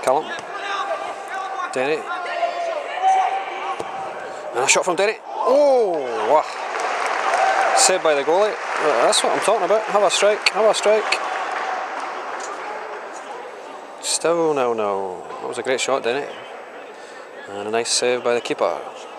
Callum. Denny. And a shot from Denny. Oh! Wow. Saved by the goalie. That's what I'm talking about. Have a strike. Have a strike. Still 0-0. That was a great shot, Denny. And a nice save by the keeper.